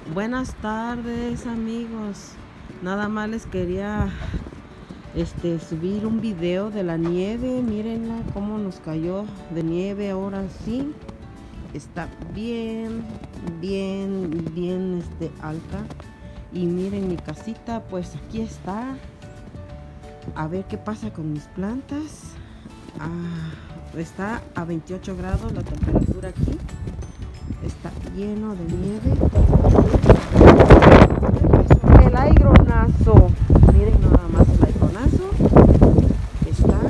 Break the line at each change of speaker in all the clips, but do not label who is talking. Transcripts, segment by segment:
Buenas tardes, amigos. Nada más les quería subir un video de la nieve. Mírenla cómo nos cayó de nieve. Ahora sí está bien alta. Y miren mi casita, pues aquí está. A ver qué pasa con mis plantas. Está a 28 grados la temperatura aquí. Está lleno de nieve. El aigronazo. Miren nada más el aigronazo. Está.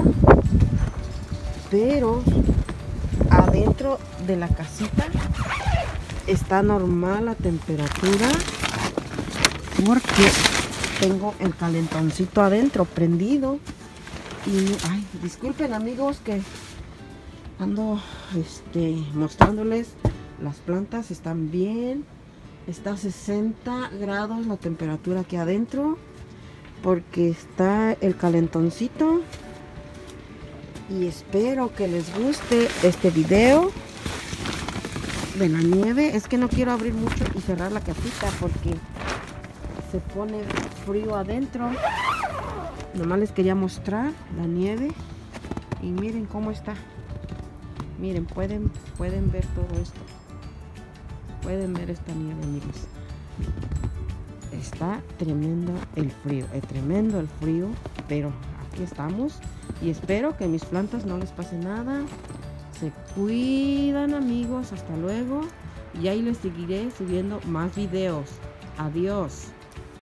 Pero adentro de la casita está normal la temperatura. Porque tengo el calentoncito adentro prendido. Y ay, disculpen amigos que ando mostrándoles. Las plantas están bien. Está a 60 grados la temperatura aquí adentro. Porque está el calentoncito. Y espero que les guste este video de la nieve. Es que no quiero abrir mucho y cerrar la casita porque se pone frío adentro. Nomás les quería mostrar la nieve. Y miren cómo está. Miren, pueden ver todo esto. Pueden ver esta nieve, amigos. Está tremendo el frío. Es tremendo el frío. Pero aquí estamos. Y espero que a mis plantas no les pase nada. Se cuidan, amigos. Hasta luego. Y ahí les seguiré subiendo más videos. Adiós.